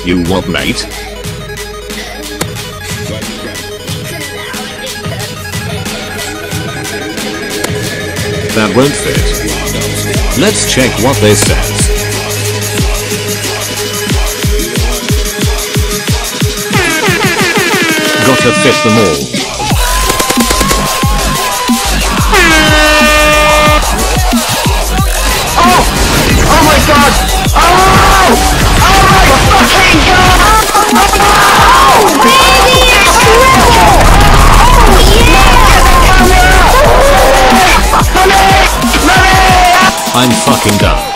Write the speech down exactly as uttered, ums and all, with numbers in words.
You what, mate? That won't fit. Let's check what this says. Gotta fit them all. Oh! Oh my god! Oh! Oh my fucking god! Oh! Baby, it's triple! Oh yeah! Money! Money! I'm fucking done.